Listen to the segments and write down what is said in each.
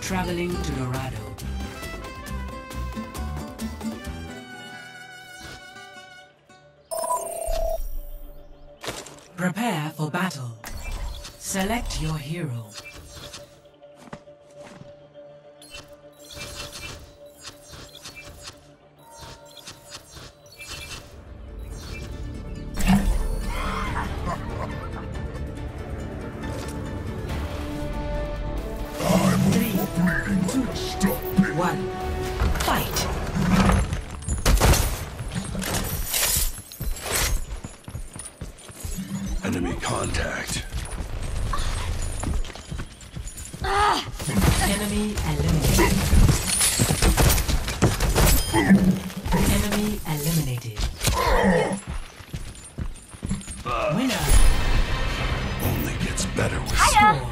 Traveling to Dorado. Prepare for battle. Select your hero. One. Fight. Enemy contact. Enemy eliminated. Enemy eliminated. Winner. Only gets better with Score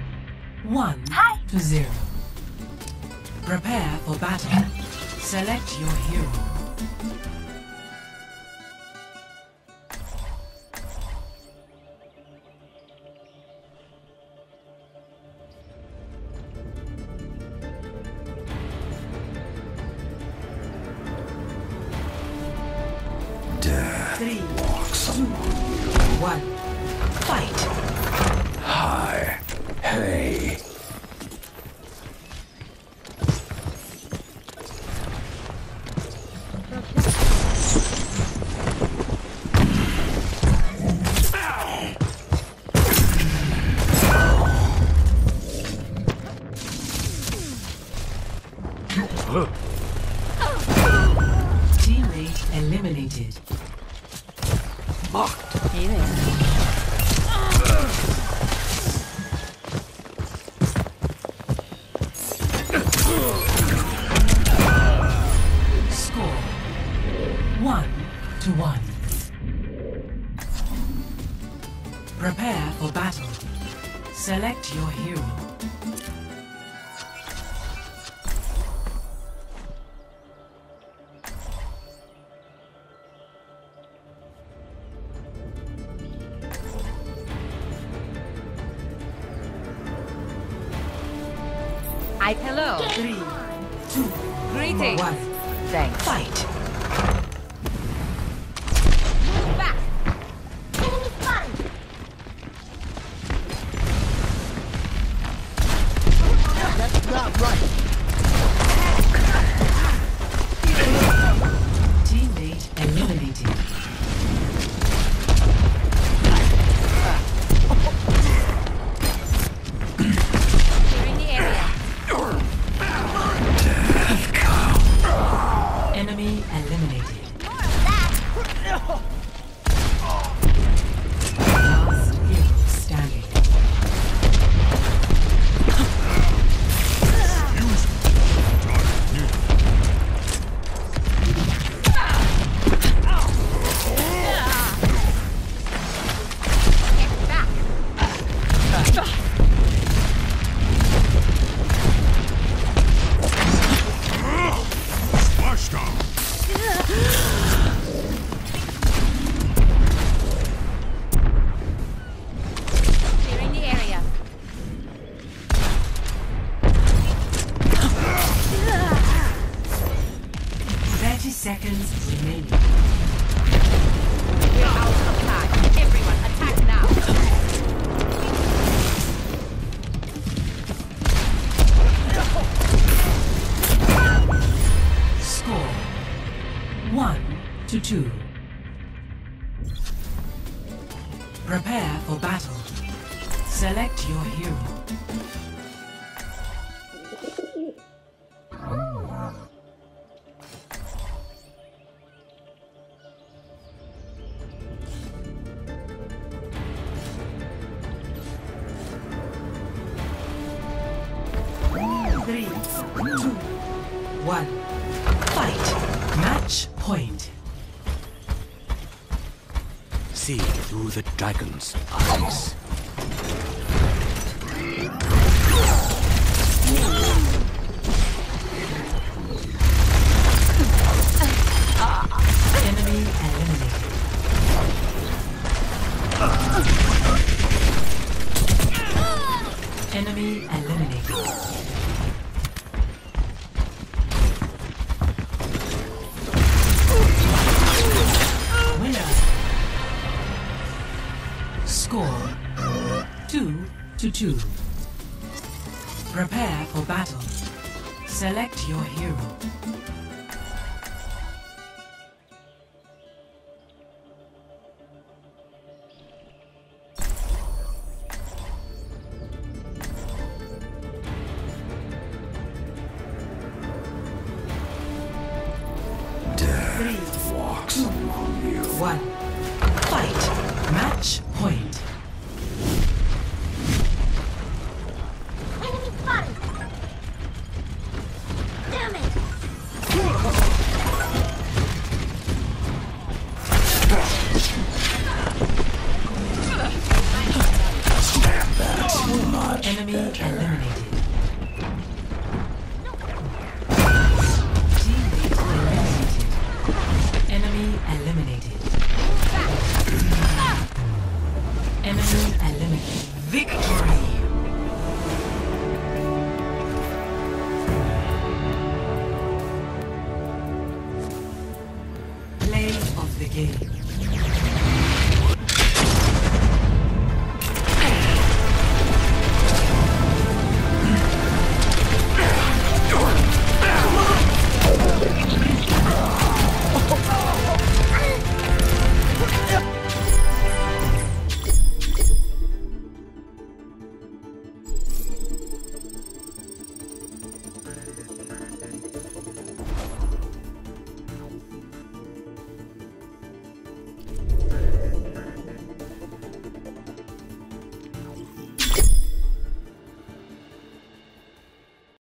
1-0. Prepare for battle. Select your hero. death. 3, Walks 2, 1. Fight. Hi. Hey. Teammate eliminated. Mocked. Hey there. Score 1-1. Prepare for battle. Select your hero. Hello. 3, 2, Greetings. 1. Thanks. Fight. Move back. Enemy spotted! That's not right. Teammate eliminated. Clearing the area. Enemy eliminated. Last hero standing. Get back. Splashdown. Clearing the area. Seconds remaining. We're out of time. Everyone, attack now. Score 1-2. Prepare for battle. Select your hero. Three, 2, 1. Fight. Match point. See through the dragon's eyes. Enemy eliminated. Enemy eliminated. Score 2-2. Prepare for battle. Select your hero. Death walks among you. 1. Fight. Match point. Enemy spotted! Damn it! Enemy eliminated. Teammate eliminated. Enemy eliminated. Enemy eliminated. Victory!